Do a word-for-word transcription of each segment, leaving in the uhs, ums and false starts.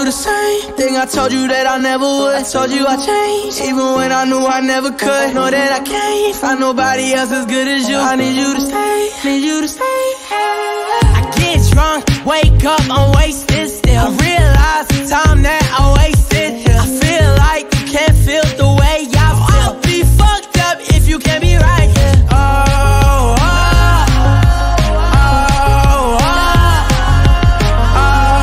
the same thing I told you that I never would. I told you I changed, even when I knew I never could. Know that I can't find nobody else as good as you. I need you to stay, need you to stay. I get drunk, wake up, I'm wasted still. I realize the time that I wasted here. I feel like you can't feel the way I feel. I'll be fucked up if you can't be right here. Oh, oh, oh, oh, oh,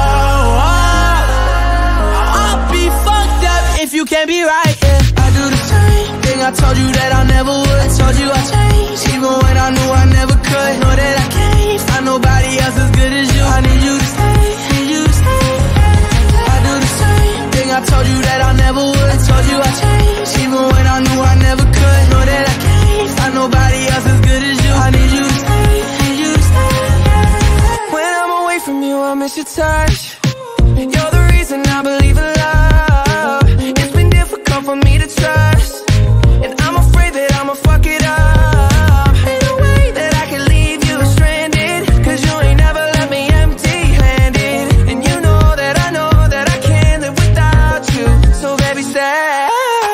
oh. I'll be fucked up if you can't be right here. I do the same thing I told you that I never would. I told you I changed, even when I knew I never could. Know that I can't find nobody else as good as you. I need you to stay, need you to stay. I do the same thing I told you that I never would. I told you I changed, even when I knew I never could. Know that I can't find nobody else as good as you. I need you to stay, need you to stay. When I'm away from you, I miss your touch. You're the reason I believe in love. It's been difficult for me to trust, and I'm afraid that I'ma fuck it up. Ain't no way that I can leave you stranded, cause you ain't never left me empty-handed. And you know that I know that I can't live without you. So baby, stay.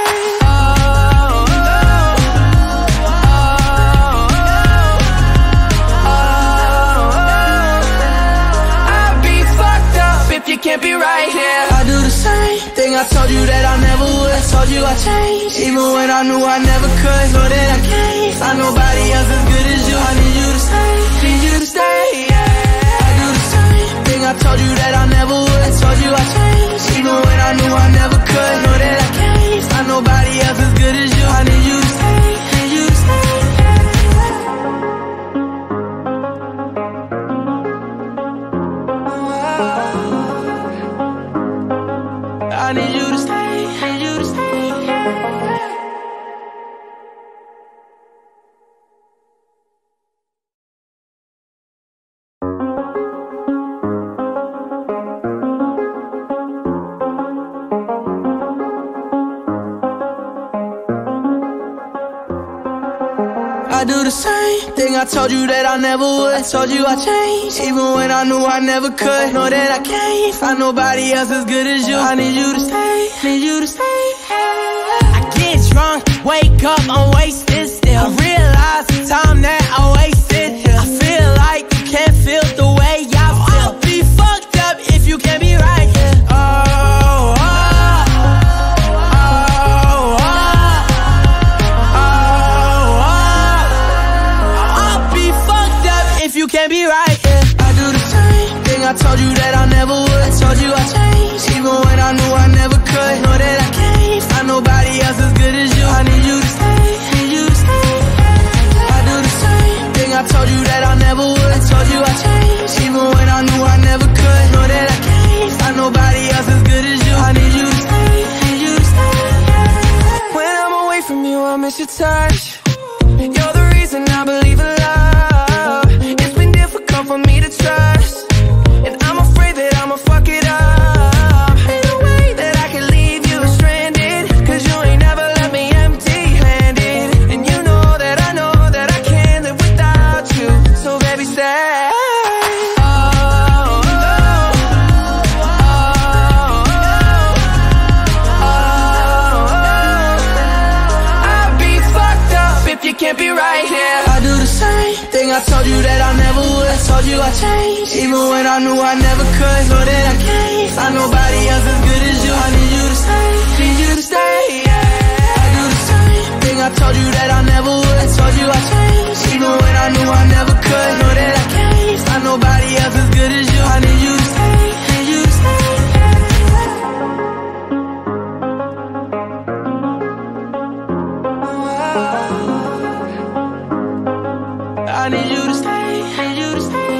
You can't be right here. I do the same thing I told you that I never would. I told you I changed, even when I knew I never could. Know that I can't find nobody else as good as you. I need you to stay, need you to stay, yeah. I do the same thing I told you that I never would. I told you I changed, even when I knew I never could. Know that I can't find nobody else as good as you. I need you to stay, need you to stay. I need you to stay, need you to stay. I do the same thing I told you that I never would. I told you I changed, even when I knew I never could. Know that I can't find nobody else as good as you. I need you to stay, need you to stay. I get drunk, wake up, I'm wasted still. I realize the time that I wasted here. I feel like you can't feel the way I feel. I'll be fucked up if you can't be right here. Oh, oh, oh, oh, oh, oh. I'll be fucked up if you can't be right here. I do the same thing I told you that I never would. I told you I changed, even when I knew I never could. Know that I can't find nobody else as good as you. I need you to stay, need you to stay. I do the same thing I told you that I never would. I told you I changed, even when I knew I never could. Know that I can't find nobody else as good as you. I need you to stay, need you to stay. When I'm away from you, I miss your touch. You're the reason I believe in love. It's been difficult for me to trust, and I'm afraid that I'ma fuck it up. Ain't no way that I can leave you stranded, cause you ain't never left me empty-handed. And you know that I know that I can't live without you. So baby, stay. You can't be right here. I do the same thing I told you that I never would. I told you I changed, even when I knew I never could. Know that I can't find nobody else as good as you. I need you to stay, need you to stay, yeah. I do the same thing I told you that I never would. I told you I changed, even when I knew I never could. Know that I can't find nobody else as good as you. I need you to stay, need you to stay. I need you to stay, need you to stay.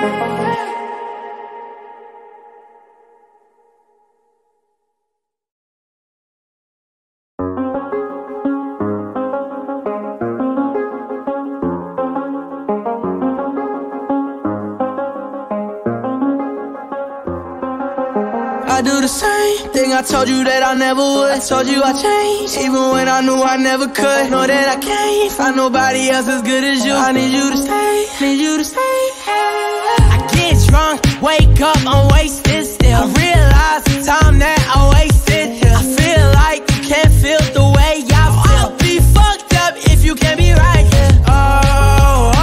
I do the same thing I told you that I never would. I told you I changed, even when I knew I never could. Know that I can't find nobody else as good as you. I need you to stay, need you to stay. I get drunk, wake up, I'm wasted still. I realize the time that I wasted. I feel like you can't feel the way I feel. I'll be fucked up if you can't be right. Oh, oh,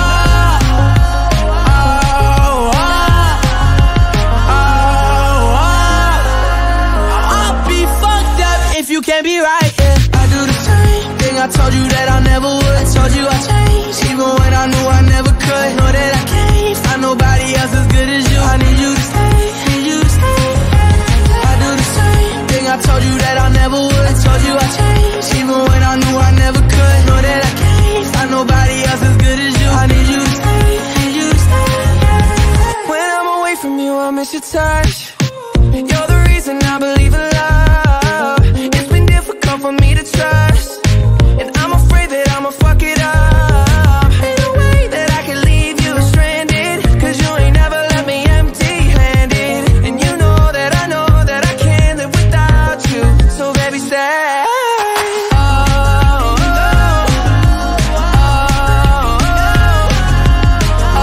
oh, oh, oh, oh. I'll be fucked up if you can't be right. I do the same thing I told you that I never would. I told you I changed, even when I knew I never could. Know that I can't find nobody else as good as you. I need you to stay, need you to stay. I do the same thing I told you that I never would. I told you I changed, even when I knew I never could. Know that I can't find nobody else as good as you. I need you to stay, need you to stay. When I'm away from you, I miss your touch. You're the reason I believe in love. It's been difficult for me to trust, and I'm afraid that I'ma fuck it up. Ain't no way that I can leave you stranded, cause you ain't never left me empty-handed. And you know that I know that I can't live without you. So baby, stay. Oh, oh, oh, oh,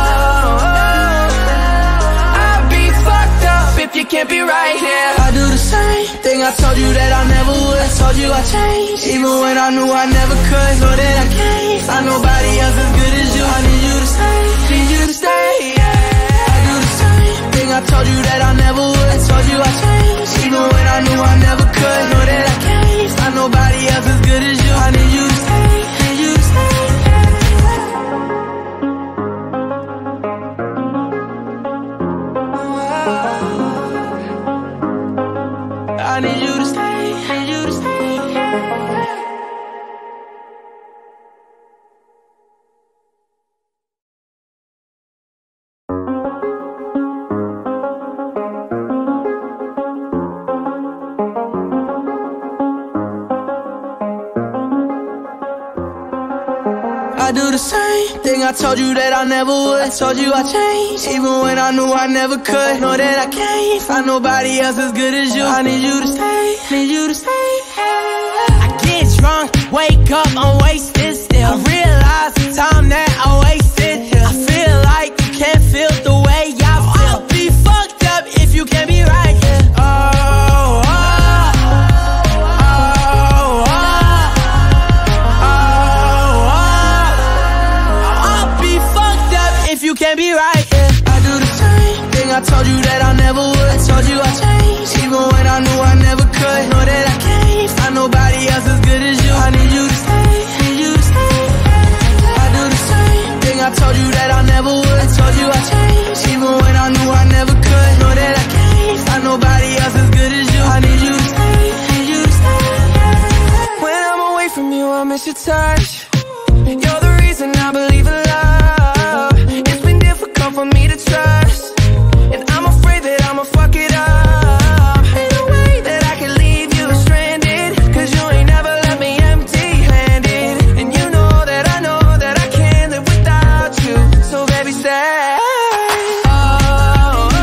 oh. I'll be fucked up if you can't be right here. I do the same thing I told you that I never would. I told you I changed, even when I knew I never could. Know that I can't find nobody else as good as you. I need you to stay, need you to stay, yeah. I do the same thing I told you that I never would. I told you I changed, even when I knew I never could. Know that I can't find nobody else as good as you. I need you to stay, need you to stay. I need you to stay, need you to stay. I do the same thing I told you that I never would. I told you I changed, even when I knew I never could. Know that I can't find nobody else as good as you. I need you to stay, need you to stay. I get drunk, wake up, I'm wasted still. I realize the time that I wasted. I feel like you can't feel the way I feel. I'll be fucked up if you can't be right. Oh, oh, oh, oh, oh. I'll be fucked up if you can't be right. I do the same thing I told you that I never would. I told you I changed, even when I knew I never could. Know that I can't find nobody else as good as you. I need you to stay, need you to stay. I do the same thing I told you that I never would. I told you I changed, even when I knew I never could. Know that I can't find nobody else as good as you. I need you to stay, need you to stay. When I'm away from you, I miss your touch. You're the reason I believe in love. It's been difficult for me to trust, and I'm afraid that I'ma fuck it up. Ain't no way that I can leave you stranded, cause you ain't never left me empty-handed. And you know that I know that I can't live without you. So baby, stay. Oh, oh,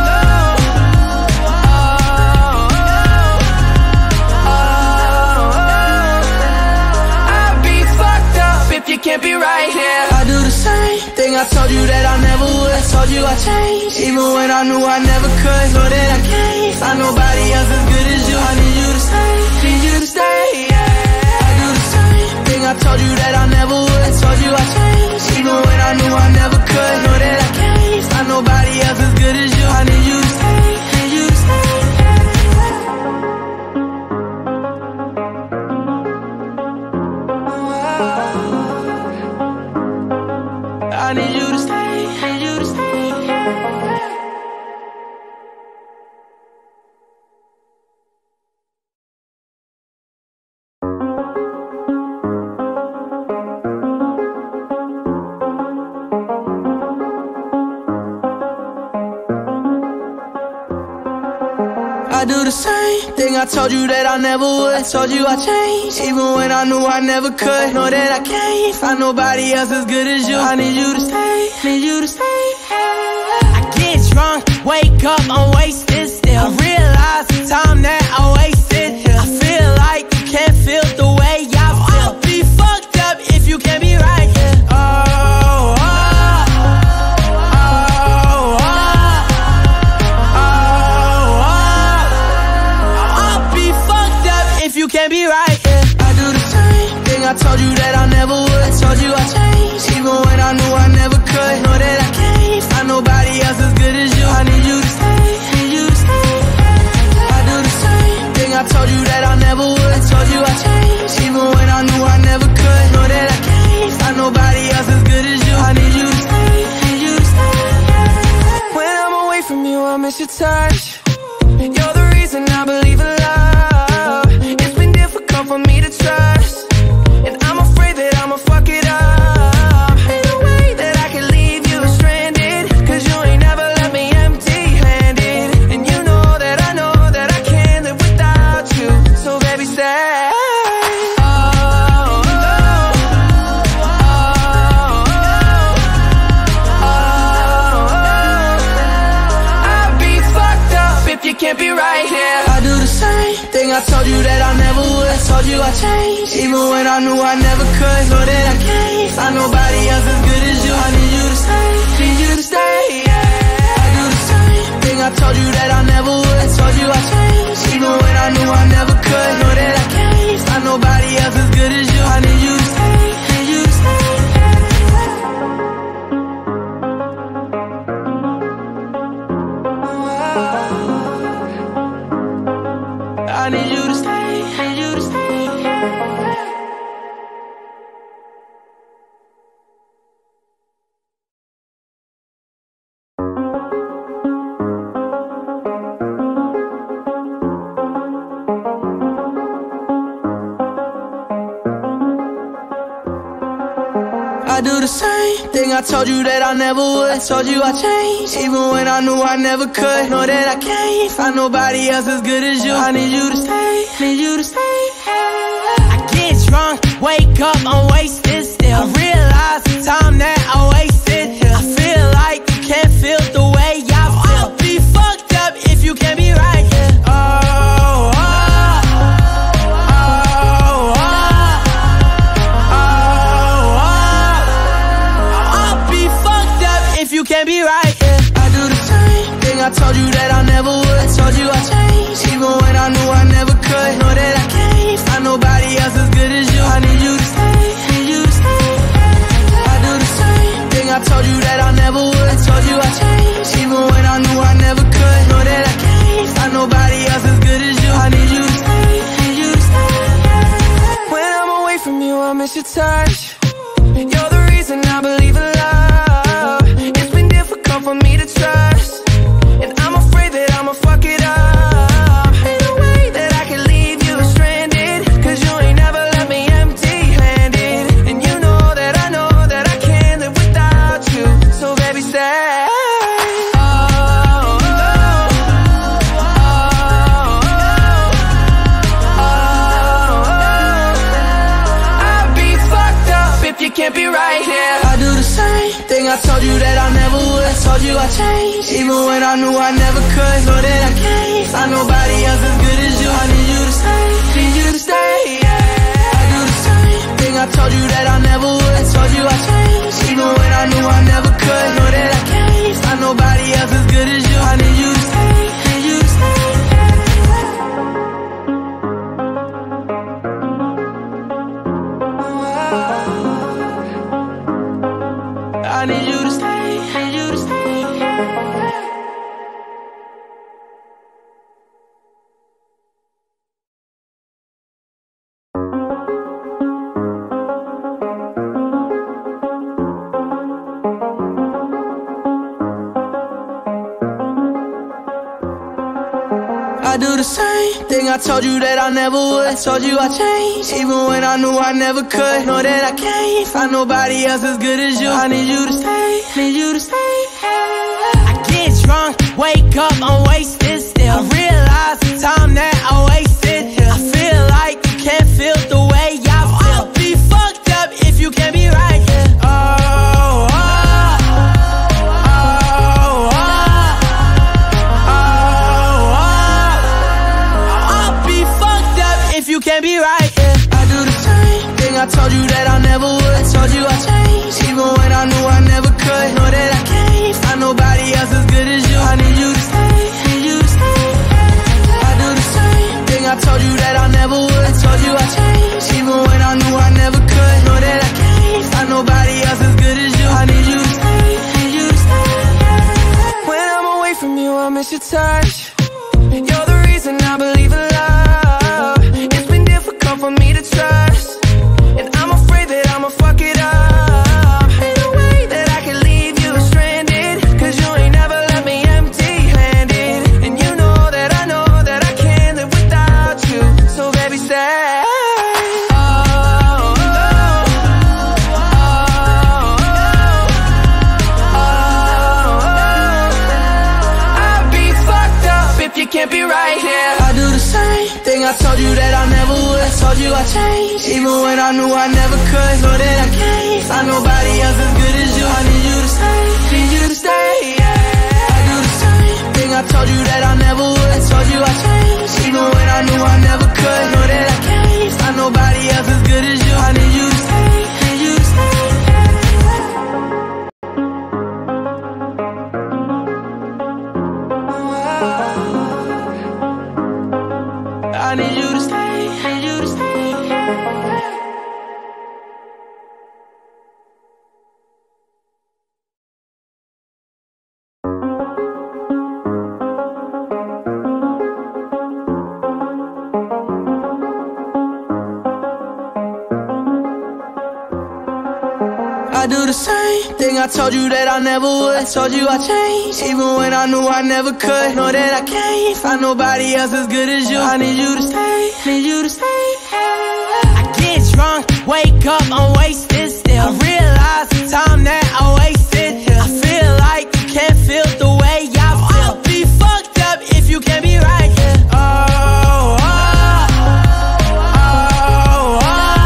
oh, oh, oh. I'll be fucked up if you can't be right here. I do the same thing I told you that I never would. I told you I changed, even when I knew I never could. Know that I can't find nobody else as good as you. I need you to stay, need you to stay, yeah. I do the same thing I told you that I never would. I told you I changed, even when I knew I never could. Know that I can't find nobody else as good as you. I need you to stay, need you to stay. I need you to stay, need you to stay. I do the same thing I told you that I never would. I told you I changed, even when I knew I never could. Know that I can't find nobody else as good as you. I need you to stay, need you to stay. I get drunk, wake up, I'm wasted still. I realize the time that I wasted. I feel like you can't feel the way I feel. I'll be fucked up if you can't be right. Oh, oh, oh, oh, oh, oh. be right, yeah. I do the same thing I told you that I never would. Told you I changed, even when I knew I never could. Know that I can't find nobody else as good as you. I need you to stay, need you to stay. I do the same thing I told you that I never would. Told you I changed, even when I knew I never could. Know that I can't find nobody else as good as you. I need you to stay, need you to stay. When I'm away from you, I miss your touch. You're the reason I believe in love. It's been difficult for me to trust, and I'm afraid that I'ma fuck it up. Ain't no way that I can leave you stranded, cause you ain't never left me empty-handed. And you know that I know that I can't live without you. So baby, stay. You can't be right here. I do the same thing I told you that I never would. Told you I changed, even when I knew I never could. Know that I can't find nobody else as good as you. I need you to stay, need you to stay, yeah. I do the same thing I told you that I never would. Told you I changed, even when I knew I never could. Know that I can't find nobody else as good as you. I need you to stay, need you to stay. I need you to stay, need you to stay. I do the same thing I told you that I never would. Told you I changed, even when I knew I never could. Know that I can't find nobody else as good as you. I need you to stay, need you to stay. I get drunk, wake up, I'm wasted still. I realize the time that I wasted here. I feel like you can't feel the way I feel. I'll be fucked up if you can't be right here. Oh, oh, oh, oh, oh, oh. I'll be fucked up if you can't be right, yeah. I do the same thing I told you that I never would. Told you I changed, even when I knew I never could. Know that I can't find nobody else as good as you. I need you to stay, need you to stay. I do the same thing I told you that I never would. Told you I changed, even when I knew I never could. Know that I can't find nobody else as good as you. I need you to stay, need you to stay. When I'm away from you, I miss your touch. You're the reason I believe in love. It's been difficult for me to trust, and I'm afraid that I'ma fuck it up. Ain't no way that I can leave you stranded, cause you ain't never left me empty-handed. And you know that I know that I can't live without you. So baby, stay. You can't be right here. I do the same thing I told you that I never would. Told you I changed, even when I knew I never could. Know that I can't find nobody else as good as you. I need you to stay, need you to stay, yeah. I do the same thing I told you that I never would. Told you I changed, even when I knew I never could. Know that I can't find nobody else as good as you. I need you to stay, need you to stay. I need you to stay, need you to stay. I do the same thing I told you that I never would. Told you I changed, even when I knew I never could. Know that I can't find nobody else as good as you. I need you to stay, need you to stay. I get drunk, wake up, I'm wasted still. I realize the time that I wasted here. I feel like you can't feel the way I feel. I'll be fucked up if you can't be right here. Oh, oh, oh, oh, oh, oh. I'll be fucked up if you can't be right, yeah. I do the same thing I told you that I never would. Told you I changed, even when I knew I never could. Know that I can't find nobody else as good as you. I need you to stay, need you to stay. I do the same to trust, and I'm afraid that I'ma fuck it up. Ain't no way that I can leave you stranded, cause you ain't never left me empty-handed. And you know that I know that I can't live without you. So baby, stay. Can't be right here. I do the same thing I told you that I never would. Told you I changed, even when I knew I never could. Know that I can't find nobody else as good as you. I need you to stay, need you to stay, yeah. I do the same thing I told you that I never would. Told you I changed, even when I knew I never could. Know that I can't find nobody else as good as you. I need you to stay, need you to stay. I need you to stay, need you to stay. I do the same thing I told you that I never would. Told you I changed, even when I knew I never could. Know that I can't find nobody else as good as you. I need you to stay, need you to stay. I get drunk, wake up, I'm wasted still. I realize the time that I wasted here. I feel like you can't feel the way I feel. I'll be fucked up if you can't be right here. Oh, oh, oh, oh,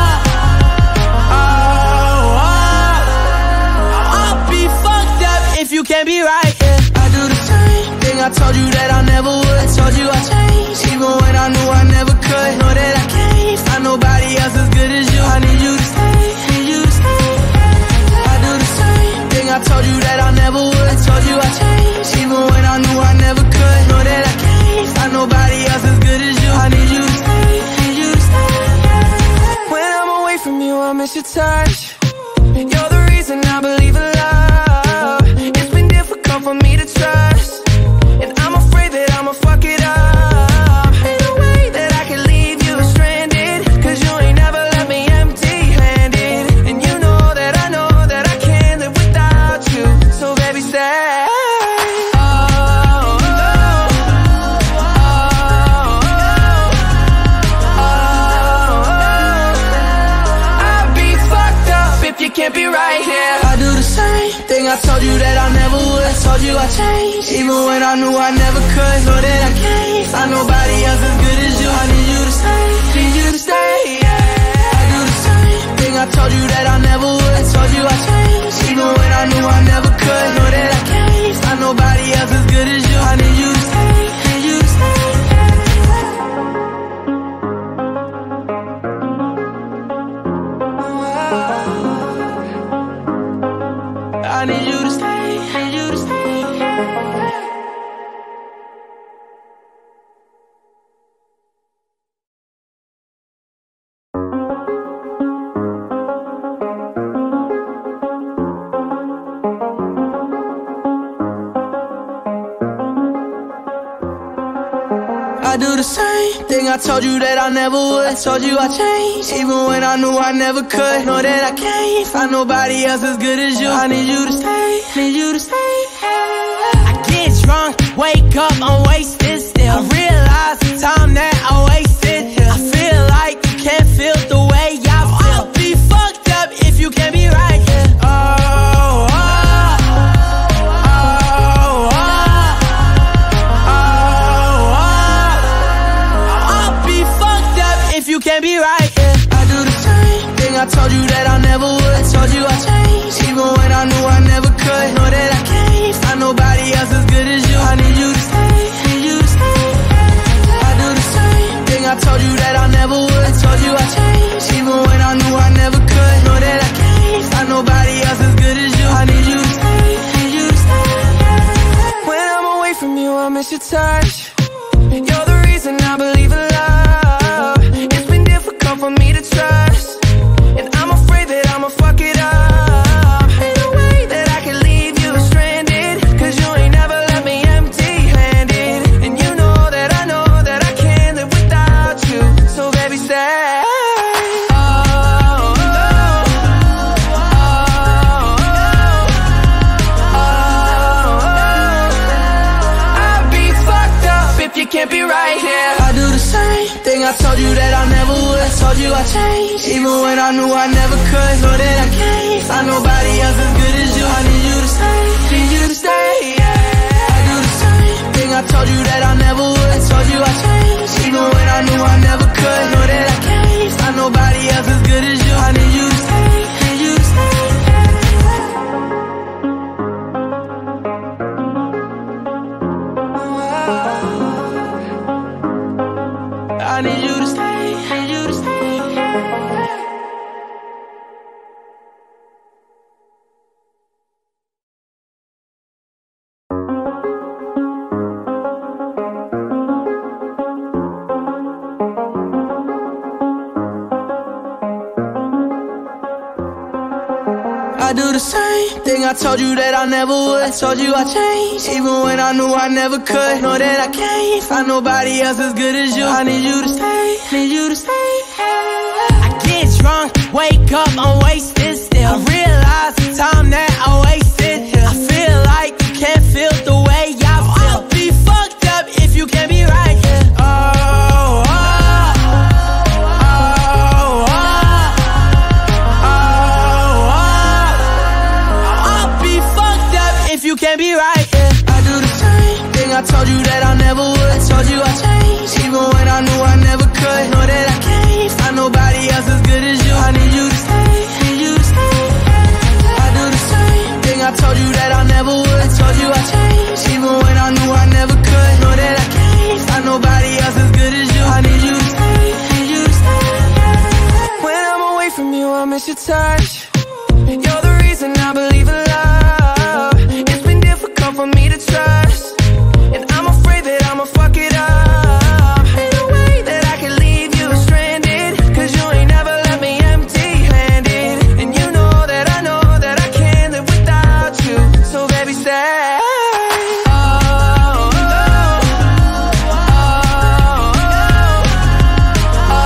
oh, oh. I'll be fucked up if you can't be right here. I do the same thing I told you that I never would. Told you I changed, even when I knew I never could. Know that I can't find nobody else as good as you. I need you to stay, need you to stay. I do the same thing I told you that I never would. Told you I changed, even when I knew I never could. Know that I can't find nobody else as good as you. I need you to stay, need you to stay. When I'm away from you, I miss your touch. You're the reason I believe in love. It's been difficult for me to trust, and I'm afraid that I'ma fuck it up. Ain't no way that I can leave you stranded, cause you ain't never left me empty-handed. And you know that I know that I can't live without you. So baby, stay. Oh, oh, oh, oh, oh. I'll be fucked up if you can't be right here. I do the same thing I told you that I never would. Told you I changed, even when I knew I never could. Know that I can't find nobody else as good as you. I need you to stay, need you to stay, yeah. I do the same thing I told you that I never would. Told you I changed, even when I knew I never could. Know that I can't find nobody else as good as you. I need you to stay, need you to stay. I need you to stay, need you to stay. I do the same thing I told you that I never would. Told you I changed, even when I knew I never could. Know that I can't find nobody else as good as you. I need you to stay, need you to stay. I get drunk, wake up, I'm wasted still. I realize the time that I wasted here. I feel like you can't feel the way I feel. I'll be fucked up if you can't be right here. Oh, oh, oh, oh, oh, oh. I'll be fucked up if you can't be right here. I do the same thing I told you that I never would. Told you I changed, even when I knew I never could. Know that I can't find nobody else as good as you. I need you to stay, need you to stay. I do the same thing I told you that I never would. Told you I changed, even when I knew I never could. Know that I can't find nobody else as good as you. I need you to stay, need you to stay. When I'm away from you, I miss your touch. You're the reason I believe in love. It's been difficult for me to trust, and I'm afraid that I'ma fuck it up. Ain't no way that I can leave you stranded, cause you ain't never left me empty-handed. And you know that I know that I can't live without you. So baby, stay. I told you that I never would. Told you I changed, even when I knew I never could. Know that I can't find nobody else as good as you. I need you to stay, need you to stay, yeah. I do the same thing I told you that I never would. Told you I changed, even when I knew I never could. Know that I can't find nobody else as good as you. I need you to stay, need you to stay. I need you to stay, need you to stay. I do the same thing I told you that I never would. Told you I changed, even when I knew I never could. Know that I can't find nobody else as good as you. I need you to stay, need you to stay. I get drunk, wake up, I'm wasted still. I realize the time that I wasted here. I feel like you can't feel the way I feel. I'll be fucked up if you can't be right here. Oh, oh, oh, oh, oh, oh. I'll be fucked up if you can't be right here. I do the same thing I told you that I never would. Told you I changed, even when I knew I never could. Know that I can't find nobody else as good as you. I need you to stay, need you to stay. I do the same thing I told you that I never would. Told you I changed, even when I knew I never could. Know that I can't find nobody else as good as you. I need you to stay, need you to stay. When I'm away from you, I miss your touch. You're the reason I believe in love. It's been difficult for me to trust, and I'm afraid that I'ma fuck it up. Ain't no way that I can leave you stranded, cause you ain't never left me empty-handed. And you know that I know that I can't live without you. So baby, stay. Oh, oh, oh, oh,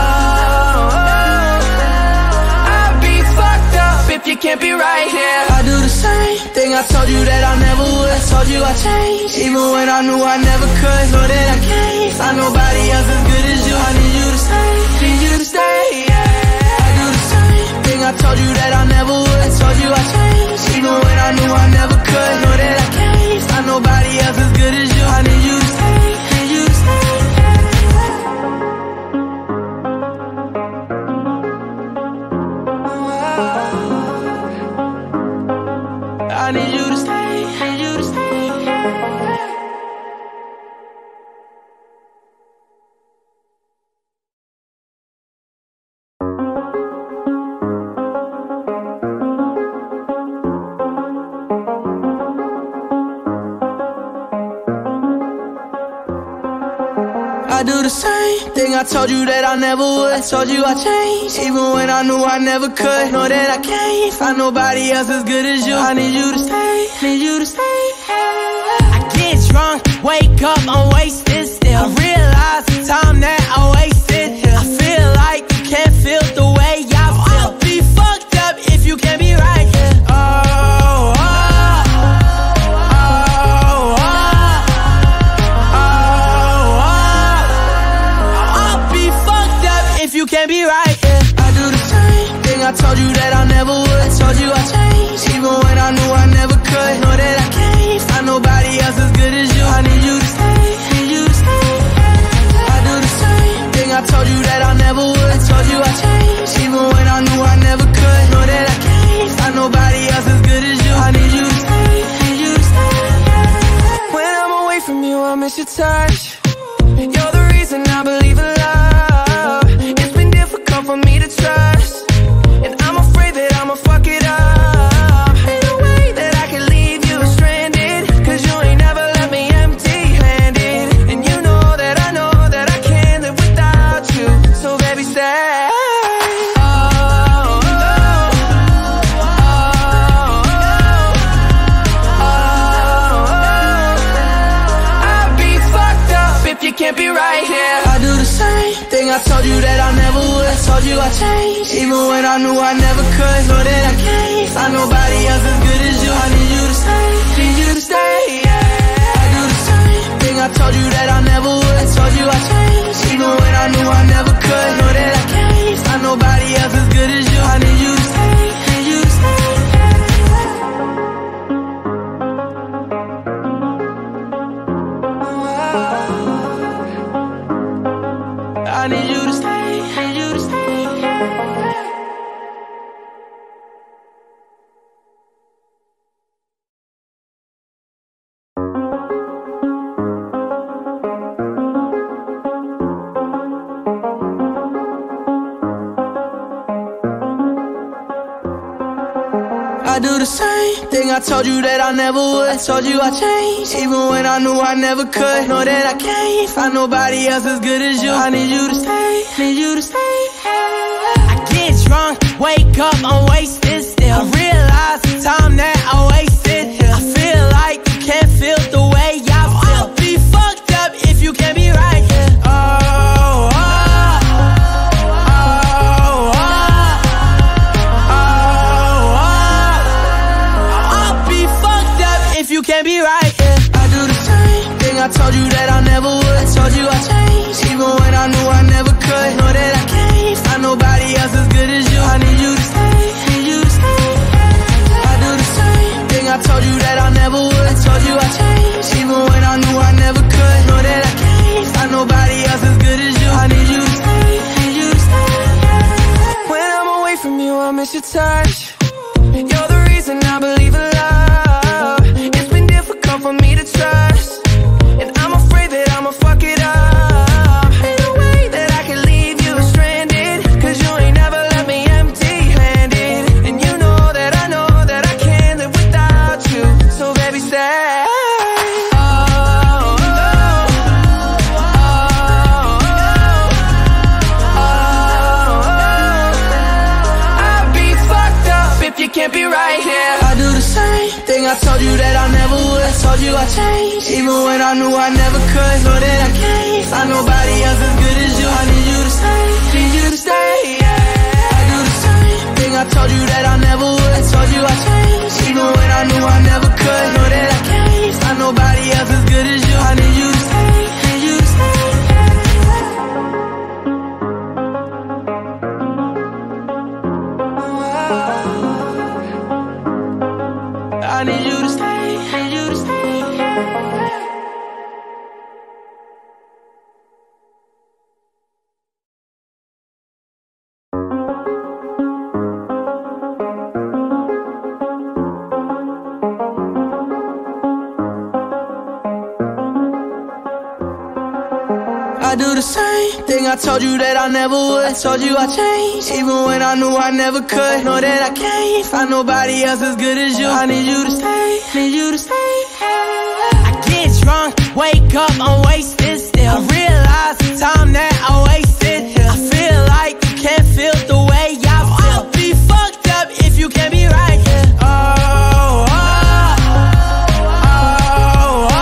oh. I'd be fucked up if you can't be right here. I do the same thing I told you that I never would. Told you I changed, even when I knew I never could. Know that I can't find nobody else as good as you. I need you to stay, need you to stay, yeah. I do the same thing I told you that I never would. Told you I changed, even when I knew I never could. Know that I can't find nobody else as good as you. I need you to stay, need you to stay. I need you to stay, need you to stay. I do the same thing I told you that I never would. Told you I changed, even when I knew I never could. Know that I can't find nobody else as good as you. I need you to stay, need you to stay. I get drunk, wake up, I'm wasted still. I realize the time that I wasted here. I feel like you can't feel the way I feel. I'll be fucked up if you can't be right here. Oh, oh, oh, oh, oh, oh. I'll be fucked up if you can't be right here. I do the same thing I told you that I never would. Told you I changed, even when I knew I never could. Know that I can't find nobody else as good as you. I need you to stay, need you to stay. I do the same thing I told you that I never would. Told you I changed, even when I knew I never could. Know that I can't find nobody else as good as you. I need you to stay, need you to stay. When I'm away from you, I miss your touch. You're the reason I believe in love. It's been difficult for me to trust, and I'm afraid that I'ma fuck it up. Ain't no way that I can leave you stranded, cause you ain't never left me empty-handed. And you know that I know that I can't live without you. So baby, stay. Oh, oh, oh, oh, oh. I'd be fucked up if you can't be right here. I do the same thing I told you that I never would. Told you I changed, even when I knew I never could. Know that I can't find nobody else as good as you. I need you to stay, need you to stay, yeah. I do the same thing I I told you that I never would. I told you I changed, even when I knew I never could. Know that I can't find nobody else as good as you. I need you to stay, need you to stay. I need you to stay, need you to stay. I do the same thing, I told you that I never would. I told you I changed, even when I knew I never could. Know that I can't find nobody else as good as you. I need you to stay, need you to stay. I get drunk, wake up, I'm wasted still. I realize the time that I wasted here. I feel like you can't feel the way I feel. I'll be fucked up if you can't be right here. Oh, oh, oh, oh, oh. You can't be right, yeah. I do the same thing, I told you that I never would. I told you I changed, even when I knew I never could. Know that I can't find nobody else as good as you. I need you to stay, need you to stay. I do the same thing, I told you that I never would. I told you I changed, even when I knew I never could. Know that I can't find nobody else as good as you. I need you to stay, need you to stay. When I'm away from you, I miss your touch. You're the reason I believe in love. For me to trust, and I'm afraid that I'ma fuck it up. Ain't no way that I can leave you stranded, cause you ain't never left me empty-handed. And you know that I know that I can't live without you. So baby, stay. Oh, oh, oh, oh, oh. I'd be fucked up if you can't be right here. I do the same thing, I told you that I never would. I told you I changed, even when I knew I never could. Know that I can't find nobody else as good as you. I need you to stay, need you to stay, yeah. I do the same thing, I told you that I never would. I told you I changed, even when I knew I never could. Know that I can't find nobody else as good as you. I need you to stay, need you to stay. I need you to stay, need you to stay. I do the same thing, I told you that I never would. I told you I changed, even when I knew I never could. Know that I can't find nobody else as good as you. I need you to stay, need you to stay. I get drunk, wake up, I'm wasted still. I realize the time that I wasted here. I feel like you can't feel the way I feel. I'll be fucked up if you can't be right here. Oh, oh, oh,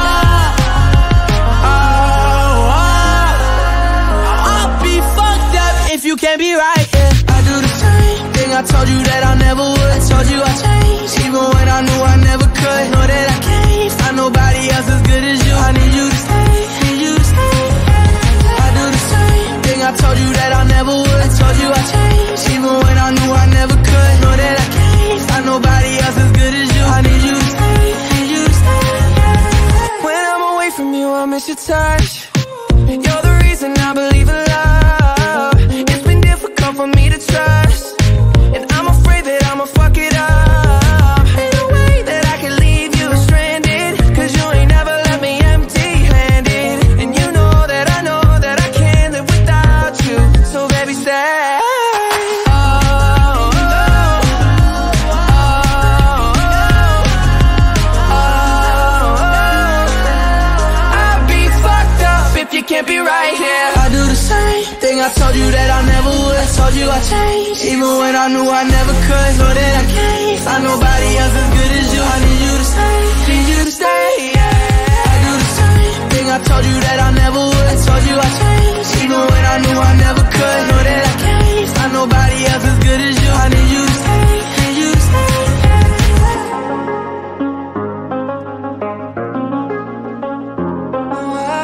oh, oh. I'll be fucked up if you can't be right, yeah. I do the same thing, I told you that I never would. I told you I changed, even when I knew I never could. Know that I can't find nobody else as good as you. I need you to stay, need you to stay. I do the same thing, I told you that I never would. I told you I changed, even when I knew I never could. Know that I can't find nobody else as good as you. I need you to stay, need you to stay. When I'm away from you, I miss your touch. You're the reason I believe in love. It's been difficult for me to trust, and I'm afraid that I'ma fuck it up. Ain't no way that I can leave you stranded, cause you ain't never left me empty-handed. And you know that I know that I can't live without you. So baby, stay. Oh, oh, oh, oh. I'd be fucked up if you can't be right here. I do the same thing, I told you that I never would. I told you I changed, even when I knew I never could. Know that I can't find nobody else as good as you. I need you to stay, need you to stay, yeah. I do the same thing, I told you that I never would. I told you I changed, even when I knew I never could. Know that I can't find nobody else as good as you. I need you to stay, need you to stay. Oh,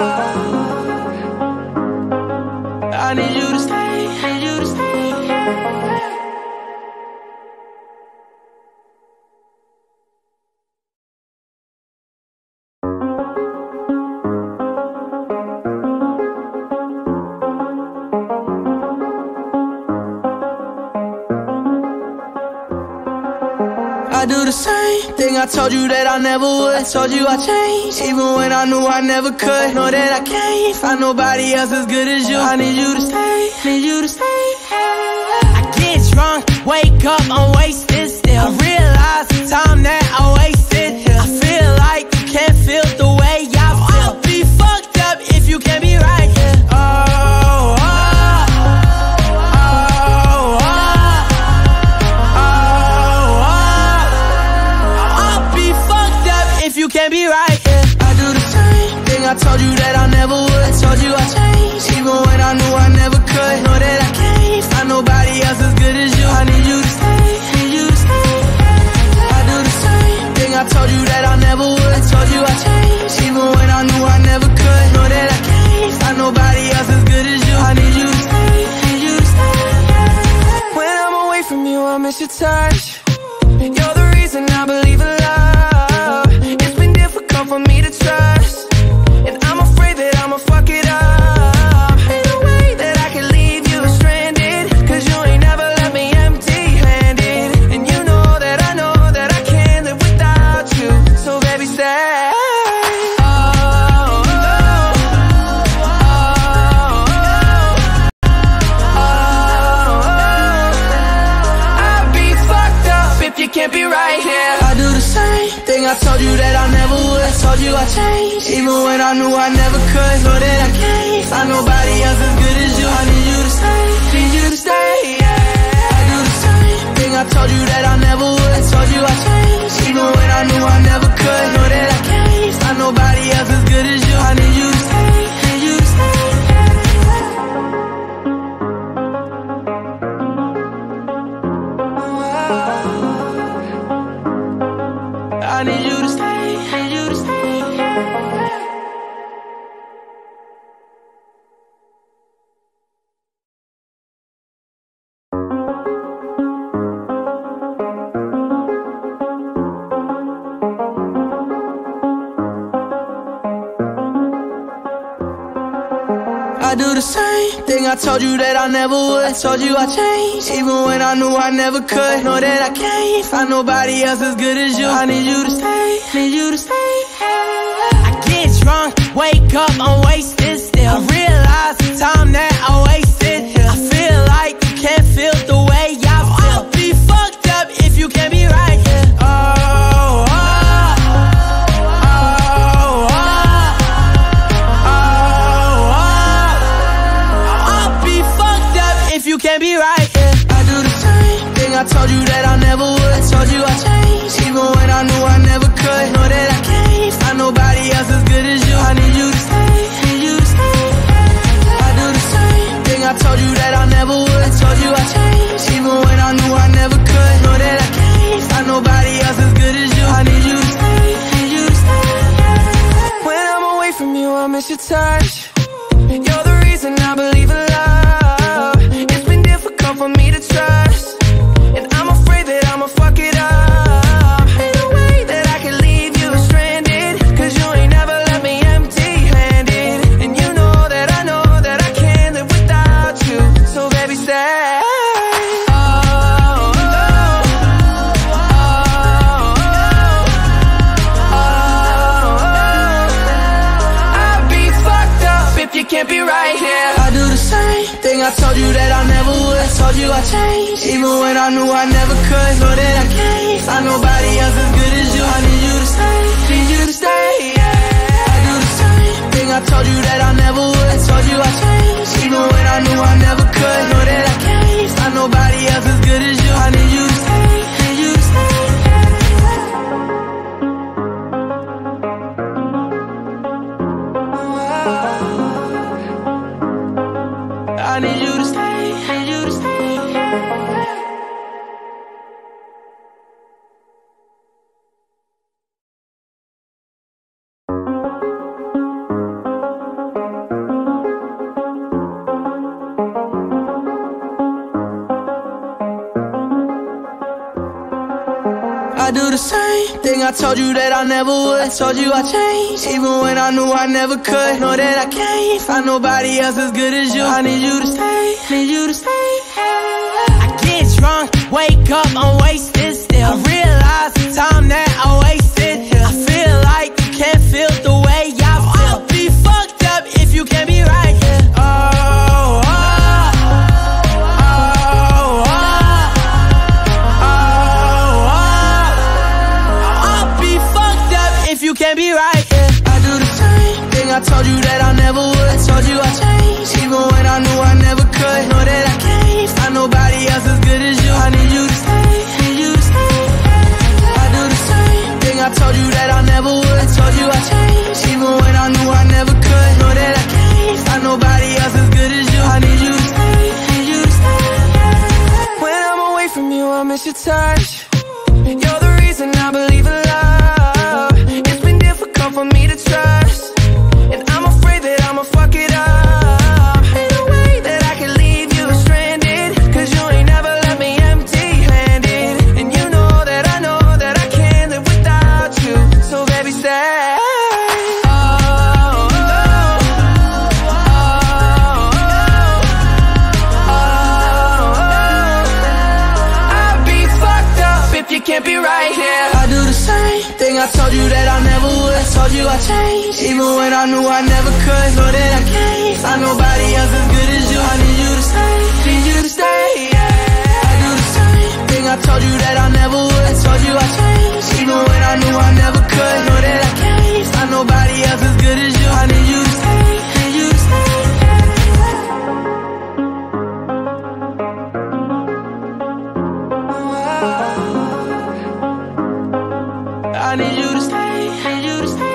I do the same thing I told you that I never would. I told you I changed, even when I knew I never could. Know that I can't find nobody else as good as you. I need you to stay, need you to stay. I get drunk, wake up, I'm wasted still. I realize the time that I wasted here. I feel like you can't feel the way I feel. I'll be fucked up if you can't be right here. Oh, oh, oh, oh, oh, oh. I'll be fucked up if you can't be right here. I do the same thing I told you that I never would. I told you I changed, even when I knew I never could. Know that I can't find nobody else as good as you. I need you to stay, need you to stay. I do the same thing I told you that I never would. I told you I changed, even when I knew I never could. Know that I can't find nobody else as good as you. I need you to stay, need you to stay. When I'm away from you, I miss your touch. You're the reason I believe in love. It's been difficult for me to trust, and I'm afraid that I'ma fuck it up. Ain't no way that I can leave you stranded, cause you ain't never left me empty-handed. And you know that I know that I can't live without you. So baby, stay. Oh, oh, oh, oh, oh. I'd be fucked up if you can't be right here. I do the same thing I told you that I never would. I told you I changed, even when I knew I never could. Know that I can't find nobody else as good as you. I need you to stay, need you to stay, yeah. I do the same thing I told you that I never would. I told you I changed, even when I knew I never could. Know that I can't find nobody else as good as you. I need you to stay, need you to stay. I need you to stay, need you to stay. I do the same thing I told you that I never would. I told you I changed, even when I knew I never could. Know that I can't find nobody else as good as you. I need you to stay, need you to stay. I get drunk, wake up, I'm wasted still. I realize the time that I wasted here. I feel like you can't feel the way I feel. I'll be fucked up if you can't be right here. Oh, oh, oh, oh, oh, oh. I'll be fucked up if you can't be right here. I do the same thing I told you that I never would. I told you I changed, even when I knew I never could. Know that I can't find nobody else as good as you. I need you to stay, need you to stay. I do the same thing I told you that I never would. I told you I changed, even when I knew I never could. Know that I can't find nobody else as good as you. I need you to stay, need you to stay. When I'm away from you, I miss your touch. You're the reason I believe in love. It's been difficult for me to trust, and I'm afraid that I'ma fuck it up. Ain't no way that I can leave you stranded, cause you ain't never left me empty-handed. And you know that I know that I can't live without you. So baby, stay. Oh, oh, oh, oh, oh. I'd be fucked up if you can't be right here. I do the same thing I told you that I never would. I told you I changed, even when I knew I never could. Know that I can't find nobody else as good as you. I need you to stay, need you to stay, yeah. I do the same thing I told you that I never would. I told you I changed, even when I knew I never could. Know that I can't find nobody else as good as you. I need you to stay, need you to stay. I need you to stay, need you to stay. I do the same thing I told you that I never would. I told you I changed, even when I knew I never could. Know that I can't find nobody else as good as you. I need you to stay, need you to stay. I get drunk, wake up, I'm wasted still. I realize the from you, I miss your touch. You're the reason I believe in love. It's been difficult for me to trust, and I'm afraid that I'ma fuck it up. Ain't no way that I can leave you stranded, cause you ain't never left me empty-handed. And you know that I know that I can't live without you. So baby, stay. Can't be right here. I do the same thing I told you that I never would. Told you I changed, even when I knew I never could. Know that I can't find nobody else as good as you. I need you to stay, need you to stay, yeah. I do the same thing I told you that I never would. Told you I changed, even when I knew I never could. Know that I can't find nobody else as good as you. I need you to stay, need you to stay. I need you to stay, need you to stay.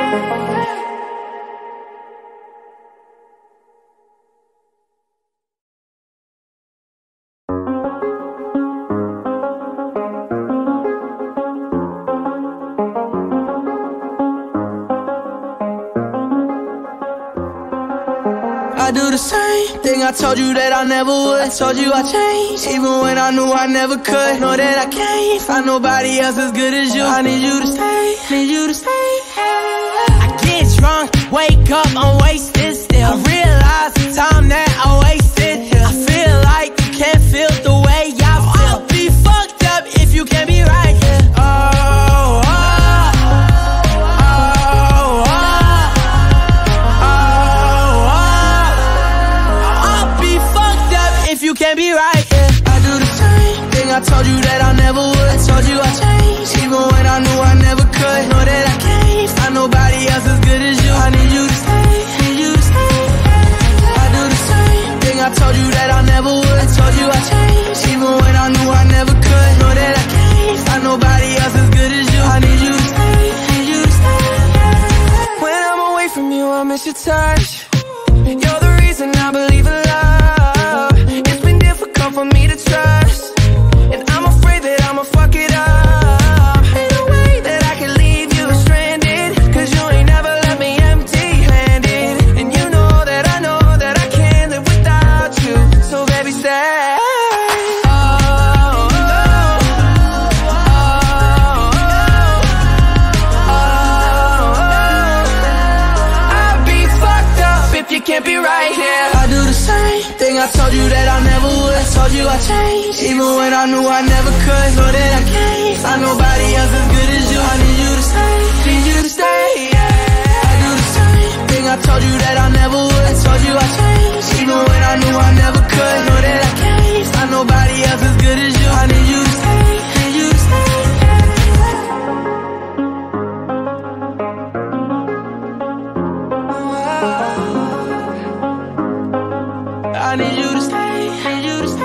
I do the same thing I told you that I never would. I told you I changed, even when I knew I never could. Know that I can't find nobody else as good as you. I need you to stay, need you to stay. I get drunk, wake up, I'm wasted still. I realize the time that I wasted here. I feel like you can't feel the way I feel. I'll be fucked up if you can't be right here. Oh, oh, oh, oh, oh, oh. I'll be fucked up if you can't be right here. I do the same thing I told you that I never would. I told you I changed, even when I knew I never could. Know that I can't find nobody else as good as you. I need you to stay, need you to stay. I do the same thing I told you that I never would. I told you I changed, even when I knew I never could. Know that I can't find nobody else as good as you. I need you to stay, need you to stay. When I'm away from you, I miss your touch. You're the reason I believe in love. It's been difficult for me to trust, and I'm afraid that I'ma fuck it up. Ain't no way that I can leave you stranded, cause you ain't never left me empty-handed. And you know that I know that I can't live without you. So baby, stay. Oh, oh, oh, oh, oh. I'd be fucked up if you can't be right here. I do the same thing I told you that I never would. I told you I changed, even when I knew I never could. Know that I can't find nobody else as good as you. I need you to stay, need you to stay, yeah. I do the same thing I told you that I never would. I told you I changed, even when I knew I never could. Know that I can't find nobody else as good as you. I need you to stay, need you to stay. I need you to stay, need you to stay.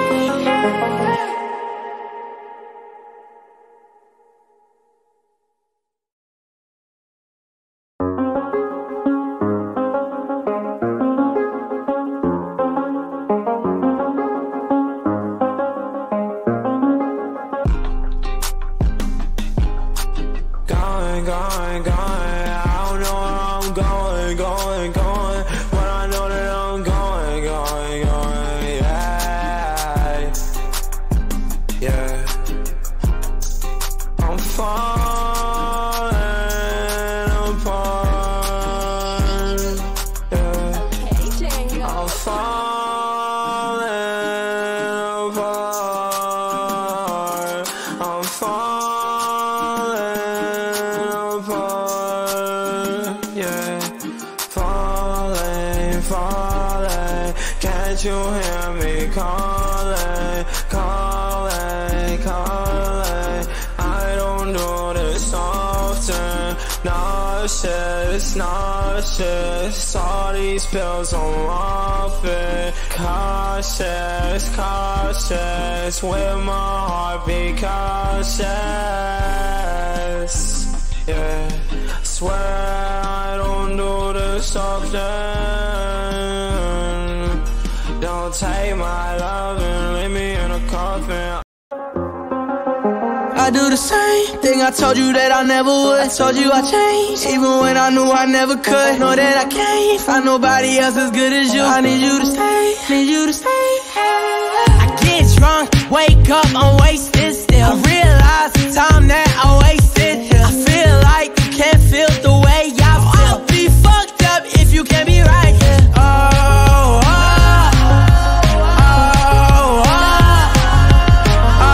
Going, going, going, I don't know where I'm going, going, going, but I know that I'm going, going, going, yeah, yeah. I'm falling apart, yeah. I'm falling apart, I'm falling apart, yeah. Falling, falling, can't you hear me calling, calling, calling? I don't do this often. Nauseous, nauseous, all these pills I'm off it. Cautious, cautious, with my heart be cautious, yeah. Swear I don't do this often. Don't take my love and leave me in a coffin. I do the same thing I told you that I never would. I told you I changed, even when I knew I never could. Know that I can't find nobody else as good as you. I need you to stay, need you to stay. I get drunk, wake up, I'm wasted still. I realize the time that I wasted here. I feel like you can't feel the way I feel. I'll be fucked up if you can't be right here. Oh, oh, oh, oh, oh,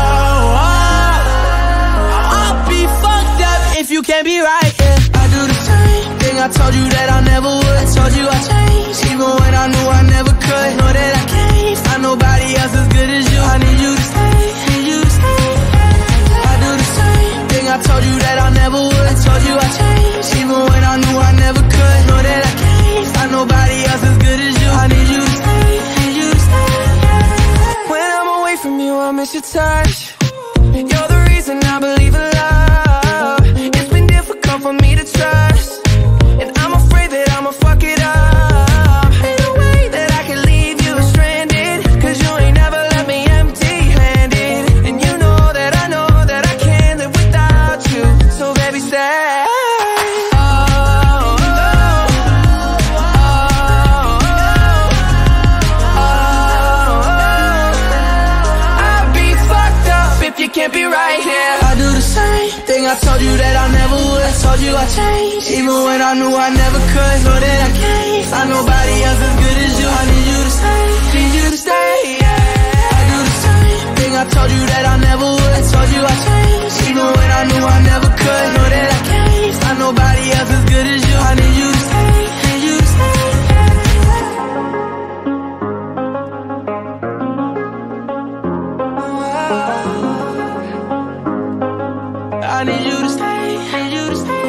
oh. I'll be fucked up if you can't be right here. I do the same thing I told you that I never would. I told you I changed, even when I knew I never could. Know that I can't find nobody else as good as you. I need you to stay, need you to stay. I do the same thing I told you that I never would. I told you I changed, even when I knew I never could. Know that I can't find nobody else as good as you. I need you to stay, need you to stay. When I'm away from you, I miss your touch. You're the reason I believe in love. It's been difficult for me to trust, and I'm afraid that I'ma fuck it up. Ain't no way that I can leave you stranded, cause you ain't never left me empty-handed. And you know that I know that I can't live without you. So baby, stay. Can't be right here. I do the same thing I told you that I never would. I told you I changed, even when I knew I never could. Know that I can't find nobody else as good as you. I need you to stay, need you to stay, yeah. I do the same thing I told you that I never would. I told you I changed, even when I knew I never could. Know that I can't find nobody else as good as you. I need you to stay, need you to stay. I need you to stay, need you to stay.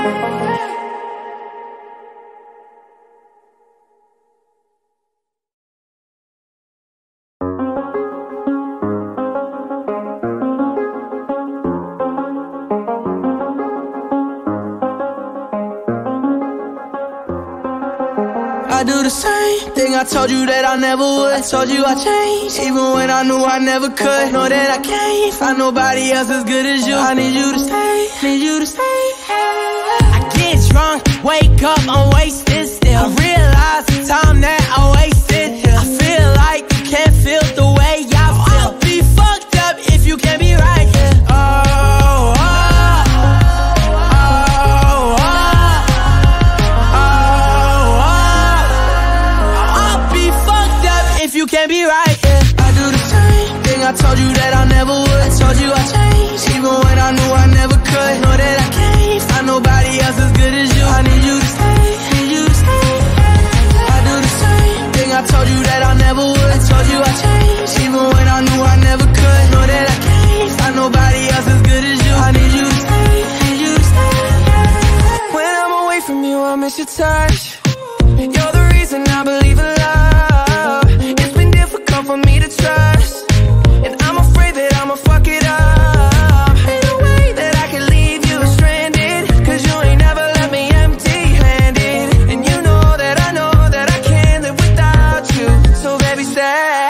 I do the same thing I told you that I never would. I told you I changed, even when I knew I never could. Know that I can't find nobody else as good as you. I need you to stay, need you to stay. I get drunk, wake up, I'm wasted still. I realize the time that I wasted here. I feel like you can't feel the way I feel. I'll be fucked up if you can't be right here. Oh, oh, oh, oh, oh. I'll be fucked up if you can't be right here. I do the same thing I told you that I never would. I told you I changed, even when I knew I never could. Know that I can't find nobody else as good as you. I need you to stay, need you to stay. I do the same thing I told you that I never would. I told you I changed, even when I knew I never could. Know that I can't find nobody else as good as you. I need you to stay, need you to stay. When I'm away from you, I miss your touch. You're the reason I believe in love. It's been difficult for me to trust, and I'm afraid that I'ma fuck it up. Ain't no way that I can leave you stranded, cause you ain't never left me empty-handed. And you know that I know that I can't live without you. So baby, stay.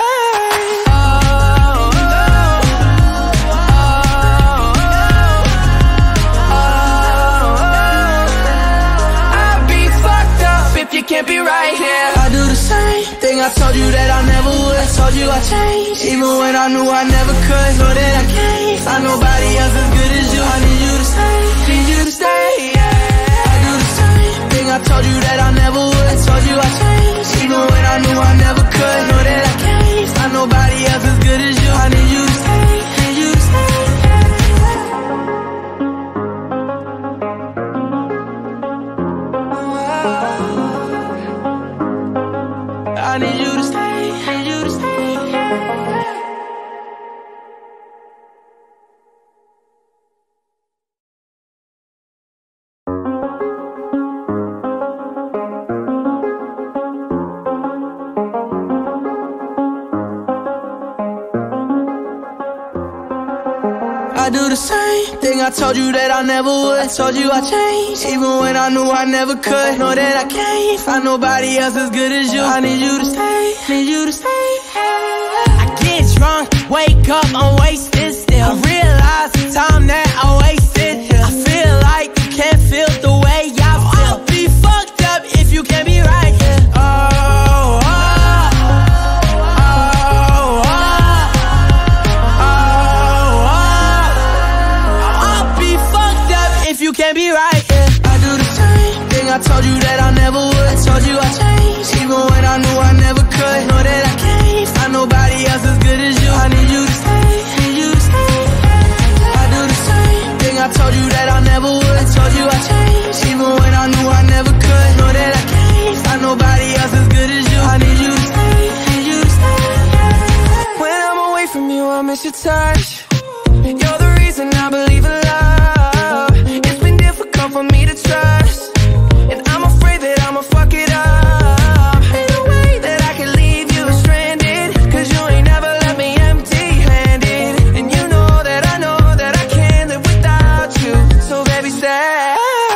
Can't be right here. I do the same thing I told you that I never would. I told you I changed, even when I knew I never could. Know that I can't find nobody else as good as you. I need you to stay, need you to stay, yeah. I do the same thing I told you that I never would. I told you I changed, even when I knew I never could. Know that I can't find nobody else as good as you. I need you to stay, need you to stay. I need you to stay, need you to stay. I do the same thing I told you that I never would. I told you I changed, even when I knew I never could. Know that I can't find nobody else as good as you. I need you to stay, need you to stay. I get drunk, wake up, I'm wasted still. I realize the told you that I never would. Told you I changed, even when I knew I never could. Know that I can't find nobody else as good as you. I need you to stay, need you to stay. I do the same thing, I told you that I never would. Told you I changed, even when I knew I never could. Know that I can't find nobody else as good as you. I need you to stay, need you to stay. When I'm away from you, I miss your touch. You're the reason I believe in love. It's been difficult for me to trust, and I'm afraid that I'ma fuck it up. Ain't no way that I can leave you stranded, cause you ain't never left me empty-handed. And you know that I know that I can't live without you. So baby, stay.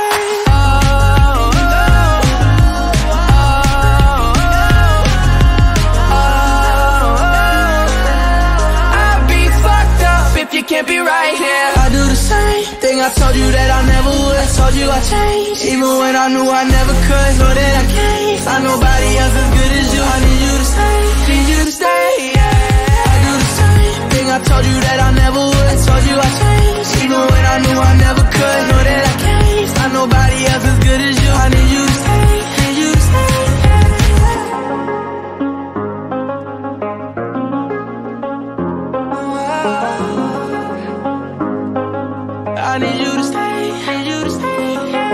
Can't be right here. I do the same thing, I told you that I never would. Told you I changed, even when I knew I never could. Know that I can't find nobody else as good as you. I need you to stay, need you to stay, yeah. I do the same thing, I told you that I never would. Told you I changed, even when I knew I never could. Know that I can't find nobody else as good as you. I need you to stay, need you to stay. I need you to stay, need you to stay.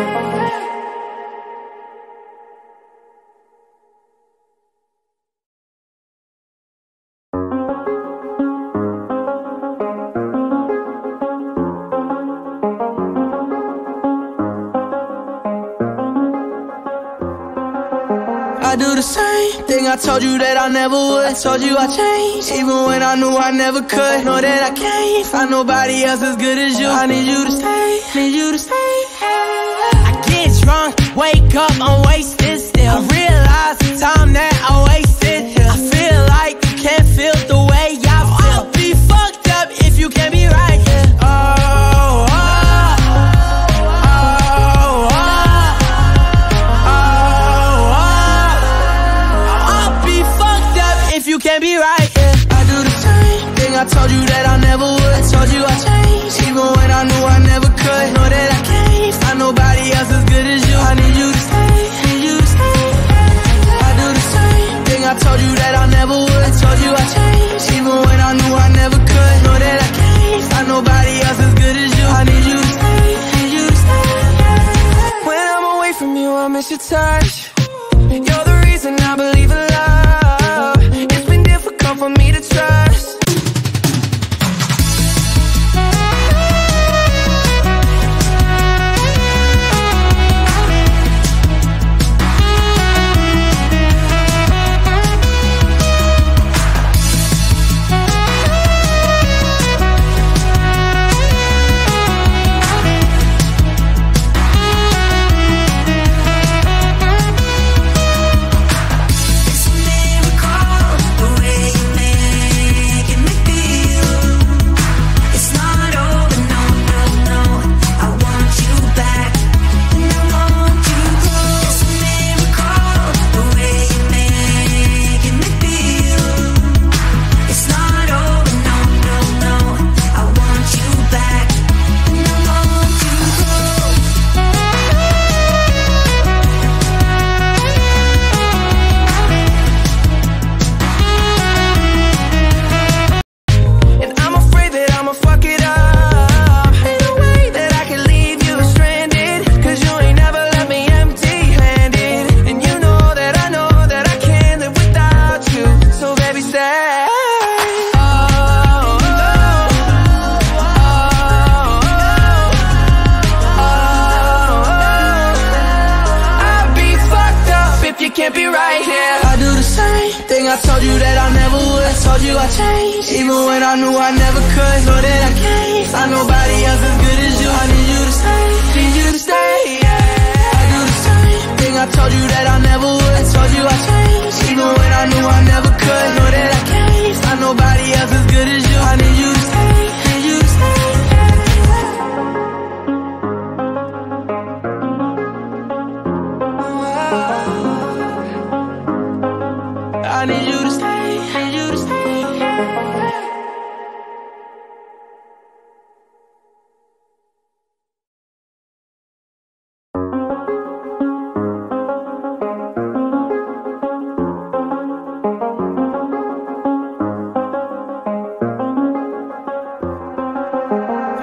I do the same thing, I told you that I never would. Told you I changed, even when I knew I never could. Know that I can't find nobody else as good as you. I need you to stay, need you to stay. I get drunk, wake up, I'm wasted still. I realize the time that I wasted here. I feel like you can't feel the way I feel. I'll be fucked up if you can't be right here. Oh, oh, oh, oh, oh, oh. I'll be fucked up if you can't be right here. I do the same thing, I told you that I never would. Told you I changed, even when I knew I never could. Know that I can't find nobody else as good as you. I need you to stay, need you to stay. I do the same thing, I told you that I never would. Told you I changed, even when I knew I never could. Know that I can't find nobody else as good as you. I need you to stay, need you to stay. When I'm away from you, I miss your touch. You're the reason I believe in love. It's been difficult for me to trust. Can't be right here. I do the same thing, I told you that I never would. Told you I changed, even when I knew I never could. Know that I can't find nobody else as good as you. I need you to stay, need you to stay, yeah. I do the same thing, I told you that I never would. Told you I changed, even when I knew I never could. Know that I can't find nobody else as good as you. I need you to stay, need you to stay. I need you to stay, need you to stay.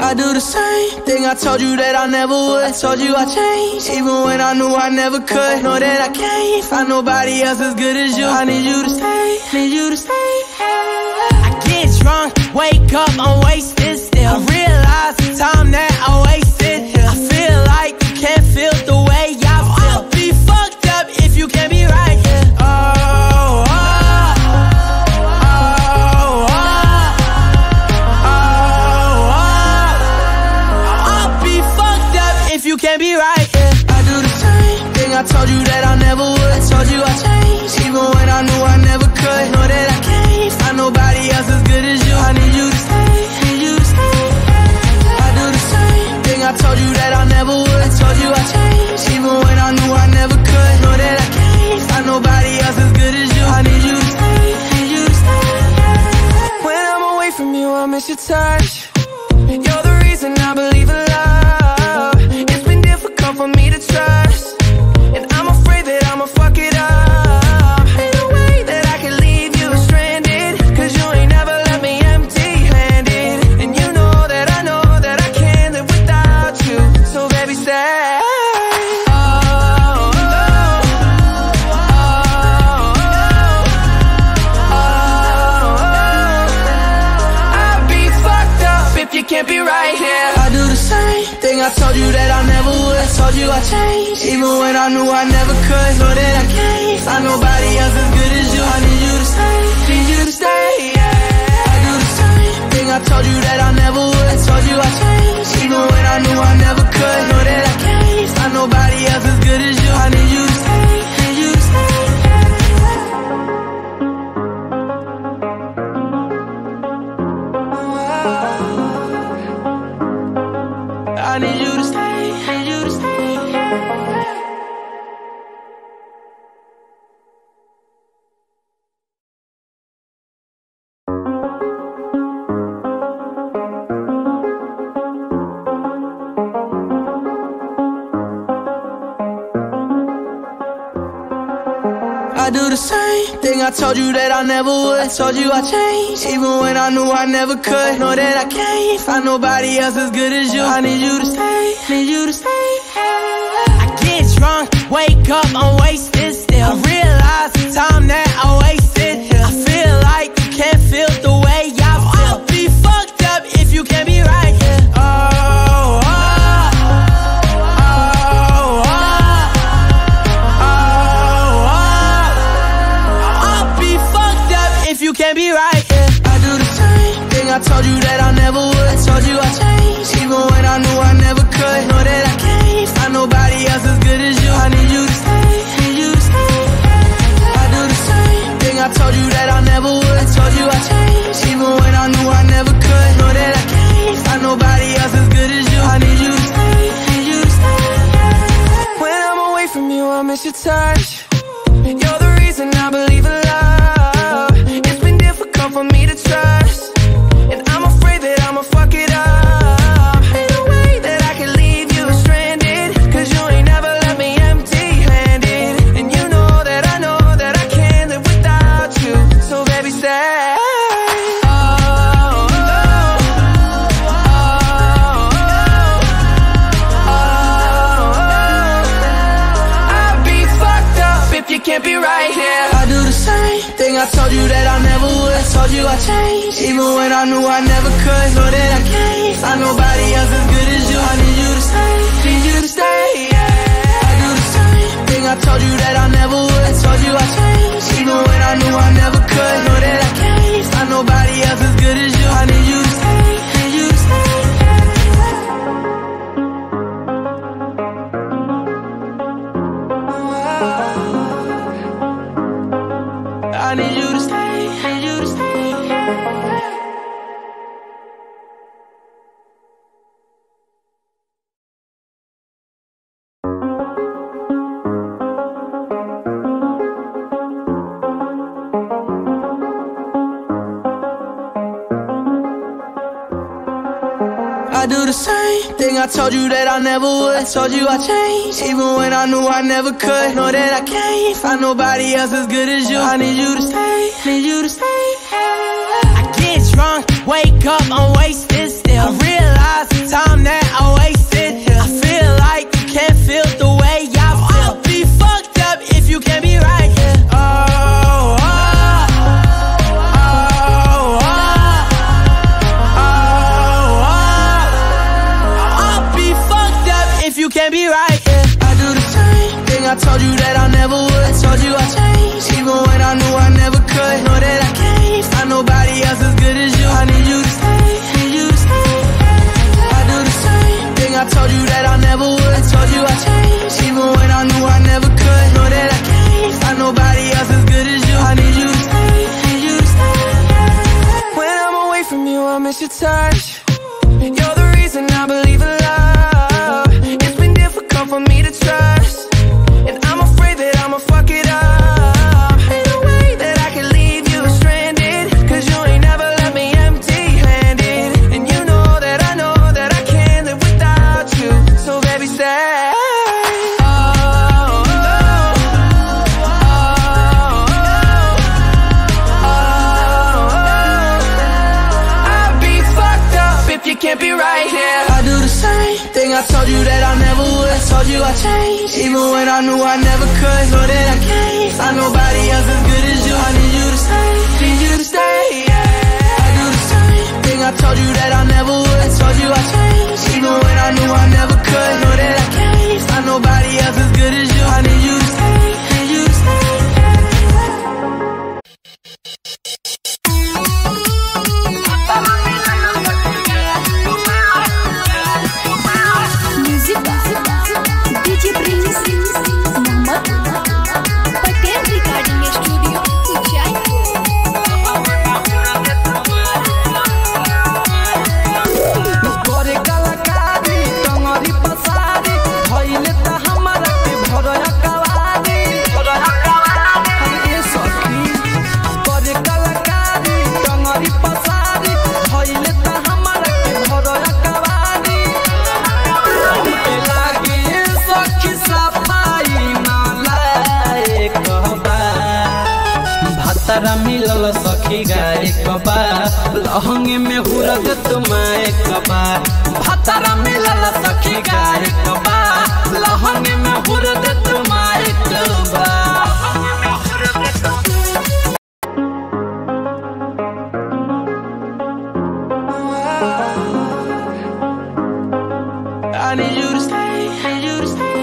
I do the same thing I told you that I never would. I told you I changed, even when I knew I never could. Know that I can't find nobody else as good as you. I need you to stay, need you to stay. I get drunk, wake up, I'm wasted still. I realize the time that I wasted here. I feel like you can't feel the way I feel. I'll be fucked up if you can't be right here. Oh, oh, oh, oh, oh, oh. I'll be fucked up if you can't be right here. I do the same thing I told you that I never would. I told you I changed, even when I knew I never could. Know that I can't find nobody else as good as you. I need you to stay, need you to stay. I do the same thing I told you that I never would. I told you I changed, even when I knew I never could. Know that I can't find nobody else as good as you. I need you to stay, need you to stay. When I'm away from you, I miss your touch. You're the reason I believe in love. It's been difficult for me to trust, and I'm afraid that I'ma fuck it up. Ain't no way that I can leave you stranded, cause you ain't never left me empty-handed. And you know that I know that I can't live without you. So baby, stay. Can't be right here. I do the same thing I told you that I never would. I told you I changed, even when I knew I never could. Know that I can't find nobody else as good as you. I need you to stay, need you to stay, yeah. I do the same thing I told you that I never would. I told you I changed, even when I knew I never could. Know that I can't find nobody else as good as you. I need you to stay, need you to stay. I need you to stay, need you to stay. I do the same thing I told you that I never would. I told you I changed, even when I knew I never could. Know that I can't find nobody else as good as you. I need you to stay, need you to stay. I get drunk, wake up, I'm wasted still. I realize the time that I wasted here. I feel like you can't feel the way I feel. I'll be fucked up if you can't be right here. Oh, oh, oh, oh, oh. I'll be fucked up if you can't be right here. I do the same thing I told you that I never would. I told you I changed, even when I knew I never could. Know that I can't find nobody else as good as you. I need you to stay, need you to stay. I do the same thing I told you that I never would. I told you I changed, even when I knew I never could. Know that I can't find nobody else as good as you. I need you to stay, need you to stay. When I'm away from you, I miss your touch. You're the reason I believe in love. It's been difficult for me to trust, and I'm afraid that I'ma fuck it up. Ain't no way that I can leave you stranded, cause you ain't never left me empty-handed. And you know that I know that I can't live without you. So baby, stay. You can't be right here. I do the same thing I told you that I never would. I told you I changed, even when I knew I never could. Know that I can't find nobody else as good as you. I need you to stay, need you to stay, yeah. I do the same thing I told you that I never would. I told you I changed, even when I knew I never could. Know that I can't find nobody else as good as you. I need you to stay, need you to stay. I need you to stay, need you to stay. I do the same thing I told you that I never would. I told you I changed, even when I knew I never could. Know that I can't find nobody else as good as you. I need you to stay, need you to stay. I get drunk, wake up, I'm wasted still. I realize the told you that I never would. I told you I changed, even when I knew I never could. Know that I can't find nobody else as good as you. I need you to stay, need you to stay. I do the same thing, I told you that I never would. I told you I changed, even when I knew I never could. Know that I can't find nobody else as good as you. I need you to stay, need you to stay. When I'm away from you, I miss your touch. You're the reason I believe in love. It's been difficult for me to trust, and I'm afraid that I'ma fuck it up. Ain't no way that I can leave you stranded, cause you ain't never left me empty-handed. And you know that I know that I can't live without you. So baby, stay. Can't be right here. I do the same thing, I told you that I never would. I told you I changed, even when I knew I never could. Know that I can't find nobody else as good as you. I need you to stay, need you to stay, yeah. I do the same thing, I told you that I never would. I told you I changed, even when I knew I never could. Know that I can't find nobody else as good as you. I need you to stay, need you to stay. मिलल सखी गाय कबा लहंगे में हुरद तुम्हारे कबा। भतरा मिलल सखी गाय कबा लहंगे में हुरद तुम्हारे कबा। I need you to stay, need you to stay.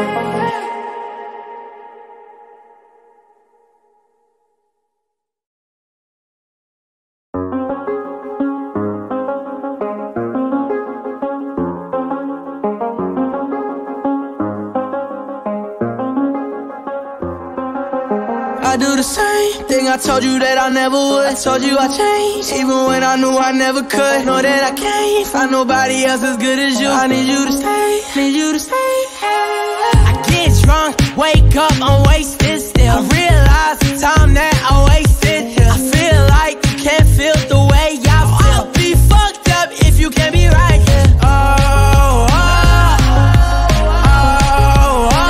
I do the same thing, I told you that I never would. I told you I changed, even when I knew I never could. Know that I can't find nobody else as good as you. I need you to stay, need you to stay. I get drunk, wake up, I'm wasted still. I realize the time that I wasted here. I feel like you can't feel the way I feel. I'll be fucked up if you can't be right here. Oh, oh, oh, oh,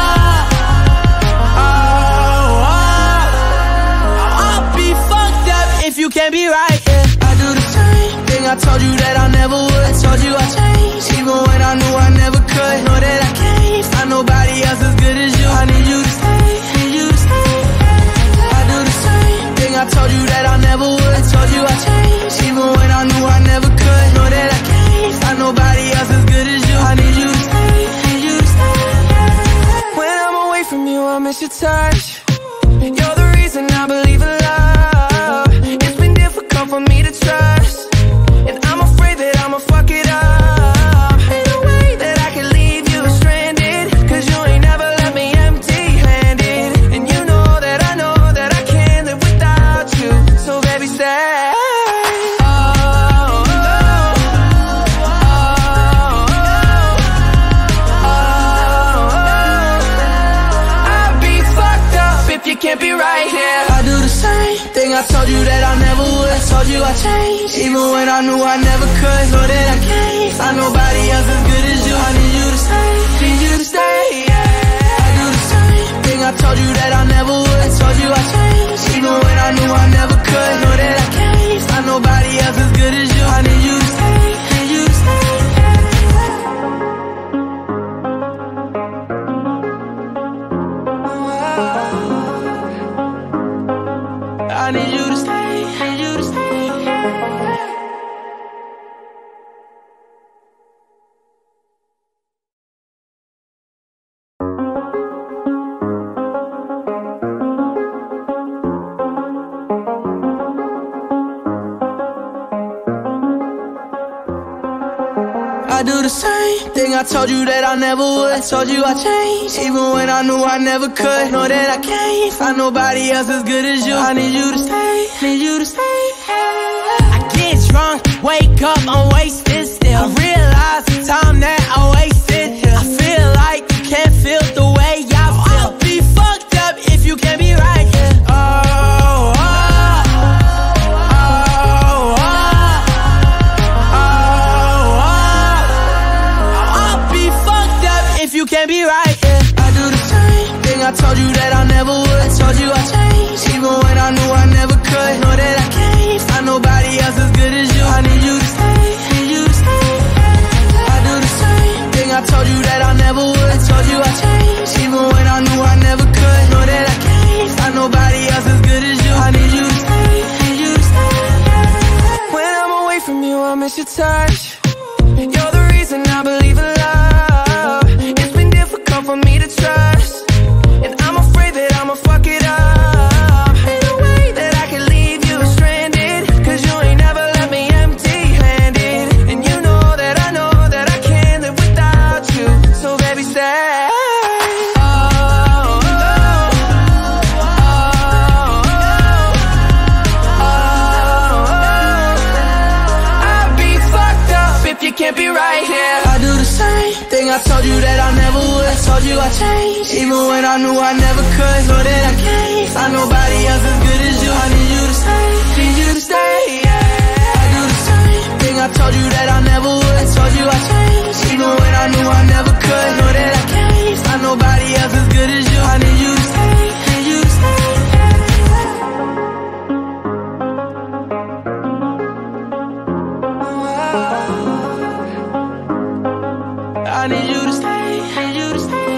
oh, oh. I'll be fucked up if you can't be right here. I do the same thing, I told you that I never would. I told you I changed, even when I knew I never could. Know that I can't find nobody else as good as you. I need you to stay, need you to stay. I do the same thing, I told you that I never would. I told you I changed, even when I knew I never could. Know that I can't find nobody else as good as you. I need you to stay, need you to stay. When I'm away from you, I miss your touch. You're the reason I believe in love. It's been difficult for me to trust, and I'm afraid that I'ma fuck it up. Ain't no way that I can leave you stranded, cause you ain't never left me empty-handed. And you know that I know that I can't live without you. So baby, stay. Oh, oh, oh, oh, oh. I'll be fucked up if you can't be right here. I do the same thing, I told you that I never would. I told you I changed, even when I knew I never could. Know that I can't find nobody else as good as you. I need you to stay, need you to stay, yeah. I do the same thing, I told you that I never would. I told you I changed, even when I knew I never could. Know that I can't find nobody else as good as you. I need you to stay, need you to stay. I need you to stay, need you to stay. I do the same thing I told you that I never would. I told you I changed, even when I knew I never could. Know that I can't find nobody else as good as you. I need you to stay, need you to stay. I get drunk, wake up, I'm wasted still. I realize the time that I wasted here. I feel like you can't feel the way I feel. I'll be fucked up if you can't be right here. Oh, oh, oh, oh, oh, oh. I'll be fucked up if you can't be right here. I do the same thing I told you that I never would. I told you I changed, even when I knew I never could. Know that I can't find nobody else as good as you. I need you to stay, need you to stay. I do the same thing I told you that I never would. I told you I changed, even when I knew I never could. Know that I can't find nobody else as good as you. I need you to stay, need you to stay. When I'm away from you, I miss your touch. You're the reason I believe in love. It's been difficult for me to trust, and I'm afraid that I'ma fuck it up. Ain't no way that I can leave you stranded, cause you ain't never left me empty-handed. And you know that I know that I can't live without you. So baby, stay. Oh, oh, oh, oh, oh. I'd be fucked up if you can't be right here. I do the same thing I told you that I never would. I told you I changed, even when I knew I never could. Know that I can't find nobody else as good as you. I need you to stay, need you to stay, yeah. I do the same thing I told you that I never would. I told you I changed, even when I knew I never could. Know that I can't find nobody else as good as you. I need you to stay, need you to stay. I need you to stay, need you to stay.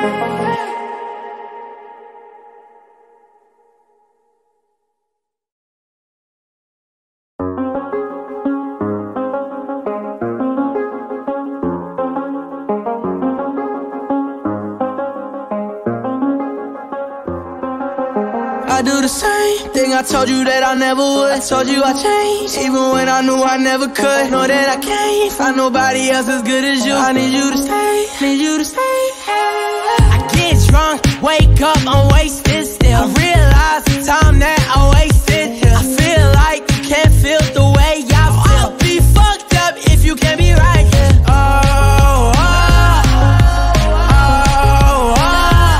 I do the same thing I told you that I never would. I told you I changed, even when I knew I never could. Know that I can't find nobody else as good as you. I need you to stay, need you to stay. I get drunk, wake up, I'm wasted still. I realize the time that I wasted here. I feel like you can't feel the way I feel. I'll be fucked up if you can't be right here. Oh, oh, oh, oh, oh,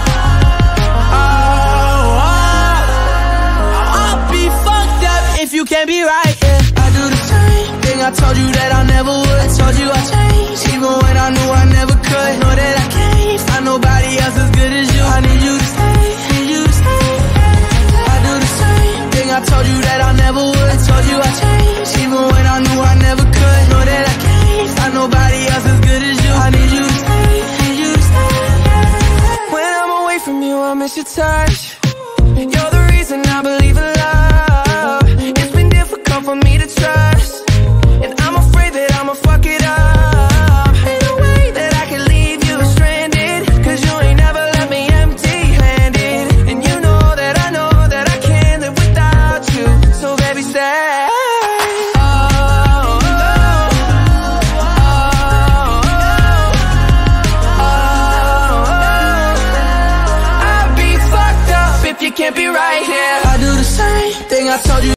oh. I'll be fucked up if you can't be right here. I do the same thing I told you that I never would. I told you I changed, even when I knew I never could. Know that I can't find nobody else as good as you. I need you to stay, need you to stay. I do the same thing I told you that I never would. I told you I changed, even when I knew I never could. Know that I can't find nobody else as good as you. I need you to stay, need you to stay. When I'm away from you, I miss your touch. You're the reason I believe in love. It's been difficult for me to trust, and I'm afraid that I'ma fuck it up. Ain't no way that I can leave you stranded, cause you ain't never left me empty-handed. And you know that I know that I can't live without you. So baby, stay. Oh, oh, oh, oh, oh. I'd be fucked up if you can't be right here. I do the same thing I told you.